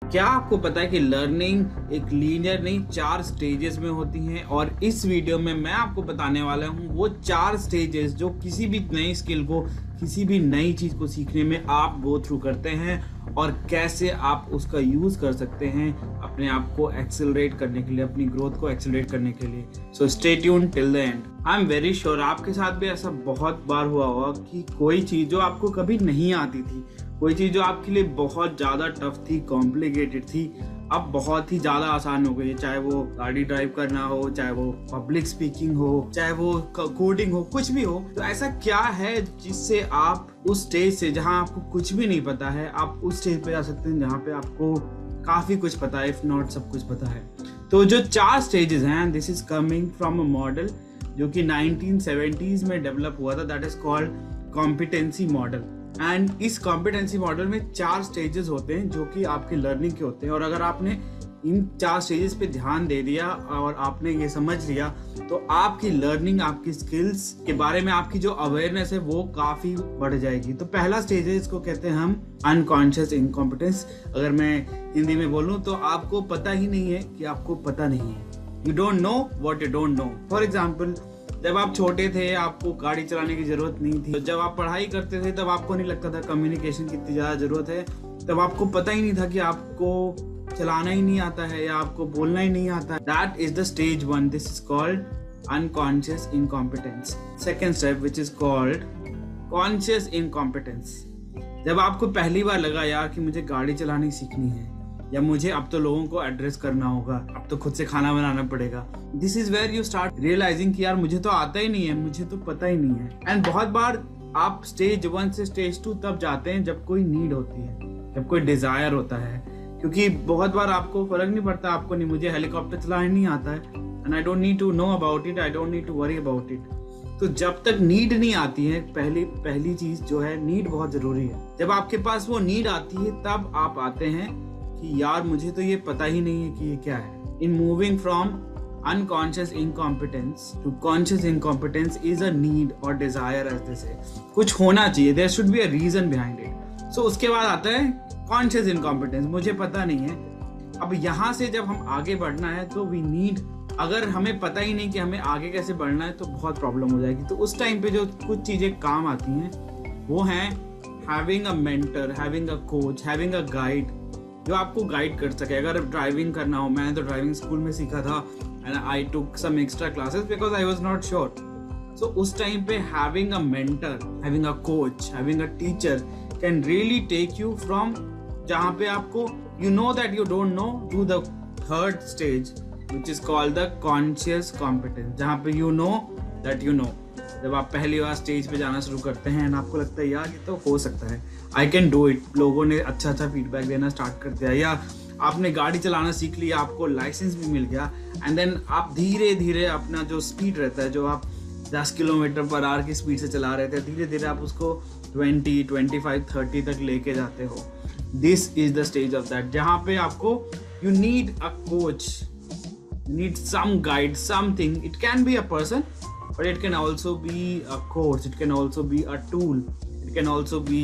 क्या आपको पता है कि लर्निंग एक लीनियर नहीं 4 स्टेजेस में होती हैं। और इस वीडियो में मैं आपको बताने वाला हूँ वो 4 स्टेजेस जो किसी भी नई स्किल को, किसी भी नई चीज़ को सीखने में आप गो थ्रू करते हैं और कैसे आप उसका यूज़ कर सकते हैं अपने आप को एक्सेलरेट करने के लिए, अपनी ग्रोथ को एक्सेलरेट करने के लिए। So stay tuned till the end. I am very sure आपके साथ भी ऐसा बहुत बार हुआ होगा कि कोई चीज़ जो आपको कभी नहीं आती थी, कोई चीज़ जो आपके लिए बहुत ज़्यादा टफ थी, कॉम्प्लिकेटेड थी, अब बहुत ही ज़्यादा आसान हो गई है। चाहे वो गाड़ी ड्राइव करना हो, चाहे वो पब्लिक स्पीकिंग हो, चाहे वो कोडिंग हो, कुछ भी हो। तो ऐसा क्या है जिससे आप उस स्टेज से जहां आपको कुछ भी नहीं पता है, आप उस स्टेज पे जा सकते हैं जहां पे आपको काफ़ी कुछ पता है, इफ नॉट सब कुछ पता है। तो जो 4 स्टेजेस हैं, this is coming from a model जो कि 1970s में डेवलप हुआ था, that is called competency model. And इस कॉम्पिटेंसी मॉडल में 4 स्टेजेस होते हैं जो कि आपके लर्निंग के होते हैं। और अगर आपने इन 4 स्टेजेस पे ध्यान दे दिया और आपने ये समझ लिया तो आपकी लर्निंग, आपकी स्किल्स के बारे में आपकी जो अवेयरनेस है वो काफ़ी बढ़ जाएगी। तो पहला स्टेज है, इसको कहते हैं हम अनकॉन्शियस इनकॉम्पिटेंस। अगर मैं हिंदी में बोलूँ तो आपको पता ही नहीं है कि आपको पता नहीं है। You don't know what you don't know. For example, जब आप छोटे थे आपको गाड़ी चलाने की जरूरत नहीं थी। जब आप पढ़ाई करते थे तब आपको नहीं लगता था कम्युनिकेशन की इतनी ज़्यादा जरूरत है। तब आपको पता ही नहीं था कि आपको चलाना ही नहीं आता है या आपको बोलना ही नहीं आता है। That is the stage 1। This is called unconscious incompetence. Second step which is called conscious incompetence. जब आपको पहली बार लगा यार कि मुझे गाड़ी चलानी सीखनी है, या मुझे अब तो लोगों को एड्रेस करना होगा, अब तो खुद से खाना बनाना पड़ेगा। This is where you start realizing कि यार मुझे तो आता ही नहीं है, मुझे तो पता ही नहीं है। एंड बहुत बार आप स्टेज 1 से स्टेज 2 तब जाते हैं जब कोई नीड होती है, जब कोई डिजायर होता है। क्योंकि बहुत बार आपको फर्क नहीं पड़ता, आपको नहीं, मुझे हेलीकॉप्टर चलाना नहीं आता है and I don't need to know about it, I don't need to worry about it. तो जब तक नीड नहीं आती है, पहली चीज जो है, नीड बहुत जरूरी है। जब आपके पास वो नीड आती है तब आप आते हैं कि यार मुझे तो ये पता ही नहीं है कि ये क्या है। In moving from unconscious incompetence to conscious incompetence is a need और डिजायर, एज दे से। कुछ होना चाहिए, there should be a reason behind it. So उसके बाद आता है कॉन्शियस इनकॉम्पिटेंस, मुझे पता नहीं है। अब यहाँ से जब हम आगे बढ़ना है तो वी नीड, अगर हमें पता ही नहीं कि हमें आगे कैसे बढ़ना है तो बहुत प्रॉब्लम हो जाएगी। तो उस टाइम पे जो कुछ चीजें काम आती हैं वो हैं having a mentor, having a coach, having a guide जो आपको गाइड कर सके। अगर ड्राइविंग करना हो, मैंने तो ड्राइविंग स्कूल में सीखा था and I took some extra classes because I was not sure. So उस टाइम पे having a mentor, having a coach, having a teacher can really take you from जहाँ पे आपको you know that you don't know to the third stage which is called the conscious competence, जहाँ पे you know that you know. जब आप पहली बार stage पे जाना शुरू करते हैं एंड आपको लगता है यार ये तो हो सकता है, आई कैन डू इट, लोगों ने अच्छा फीडबैक देना स्टार्ट कर दिया, या आपने गाड़ी चलाना सीख लिया, आपको लाइसेंस भी मिल गया, एंड देन आप धीरे धीरे अपना जो स्पीड रहता है, जो आप 10 किलोमीटर पर आवर की स्पीड से चला रहे थे, धीरे धीरे आप उसको 20, 25, 30 तक लेके जाते हो। This is the stage of that, जहाँ पे आपको you need a coach, you need some guide, something. It can be a person, but it can also be a course, it can also be a tool, it can also be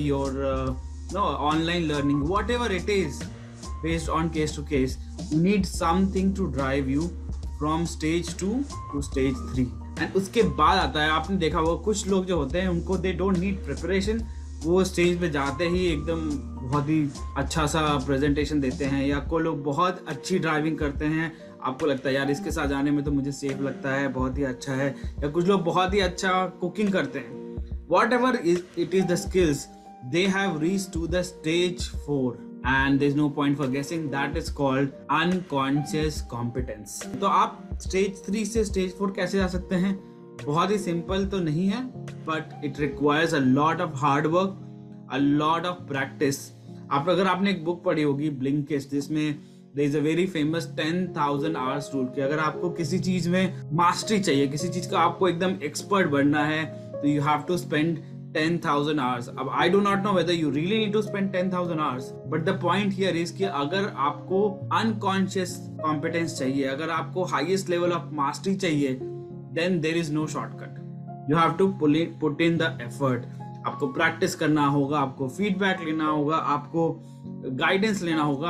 your online learning, whatever it is, based on case to case. You need something to drive you from stage 2 to stage 3. And उसके बाद आता है, आपने देखा वो कुछ लोग जो होते हैं उनको they don't need preparation, वो स्टेज पे जाते ही एकदम बहुत ही अच्छा सा प्रेजेंटेशन देते हैं, या कोई लोग बहुत अच्छी ड्राइविंग करते हैं, आपको लगता है यार इसके साथ जाने में तो मुझे सेफ लगता है, बहुत ही अच्छा है, या कुछ लोग बहुत ही अच्छा कुकिंग करते हैं। Whatever it is the skills, they have reached to the stage 4 and there is no point for guessing, that is called unconscious competence. तो आप स्टेज 3 से स्टेज 4 कैसे जा सकते हैं? बहुत ही सिंपल तो नहीं है, but it requires a lot of hard work, a lot of practice. अगर आपने एक बुक पढ़ी होगी ब्लिंकिस्ट, जिसमें there is a very famous 10,000 hours rule कि अगर आपको किसी चीज में मास्टरी चाहिए, किसी चीज का आपको एकदम एक्सपर्ट बनना है, तो you have to spend 10,000 hours. अब I do not know whether you really need to spend 10,000 hours, but the point here is कि अगर आपको unconscious competence चाहिए, अगर आपको highest level of mastery चाहिए, then there is no shortcut. You have to put in the effort. आपको practice करना होगा, आपको फीडबैक लेना होगा, आपको गाइडेंस लेना होगा,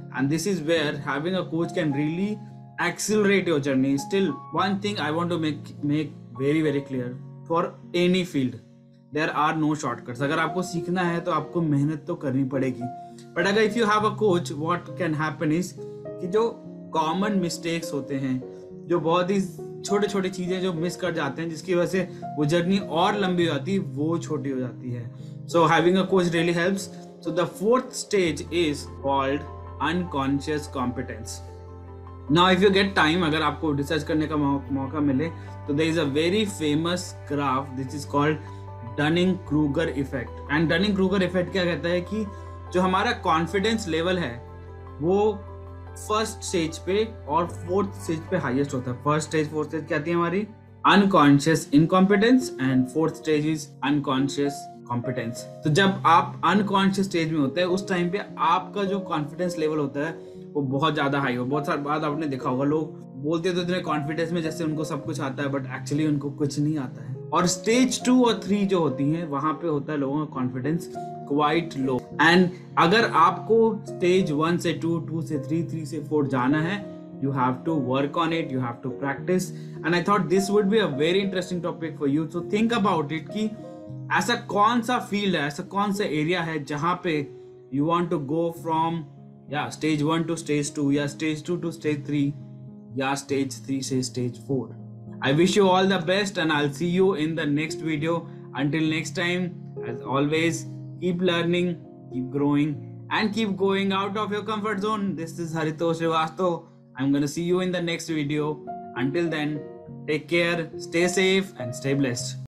and this is where having a coach can really accelerate your journey. Still, one thing I want to make very very clear, for any field there are no shortcuts. अगर आपको सीखना है तो आपको मेहनत तो करनी पड़ेगी, बट अगर if you have a coach, what can happen is कि जो कॉमन मिस्टेक्स होते हैं, जो बहुत ही छोटे छोटे चीजें जो मिस कर जाते हैं, जिसकी वजह से वो जर्नी और लंबी हो जाती है, वो छोटी हो जाती है. So having a coach really helps. So the fourth stage is called unconscious competence. Now if you get time, अगर आपको रिसर्च करने का मौका मिले, तो there is a very famous graph this is called Dunning Kruger effect. And Dunning Kruger effect क्या कहता है कि जो हमारा कॉन्फिडेंस लेवल है वो फर्स्ट स्टेज पे और फोर्थ स्टेज पे हाईएस्ट होता है. फर्स्ट स्टेज फोर्थ स्टेज क्या आती है हमारी? Unconscious incompetence, and fourth stage is unconscious competence. तो जब आप अनकॉन्शियस स्टेज में होते हैं, उस टाइम पे आपका जो कॉन्फिडेंस लेवल होता है वो बहुत ज्यादा हाई हो. बहुत सारी बात आपने देखा होगा, लोग बोलते तो इतने कॉन्फिडेंस में जैसे उनको सब कुछ आता है, बट एक्चुअली उनको कुछ नहीं आता है. और स्टेज 2 और 3 जो होती हैं, वहां पे होता है लोगों का कॉन्फिडेंस क्वाइट लो. एंड अगर आपको स्टेज 1 से 2, 2 से 3, 3 से 4 जाना है, you have to work on it, you have to practice. And I thought this would be a very interesting topic for you. So think about it कि ऐसा कौन सा फील्ड है, ऐसा कौन सा एरिया है जहां पे you want to go from stage 1 to stage 2, या stage 2 to stage 3, या stage 3 से stage 4. I wish you all the best, and I'll see you in the next video. Until next time, as always, keep learning, keep growing, and keep going out of your comfort zone. This is Haritosh Srivastav. I'm gonna see you in the next video. Until then, take care, stay safe, and stay blessed.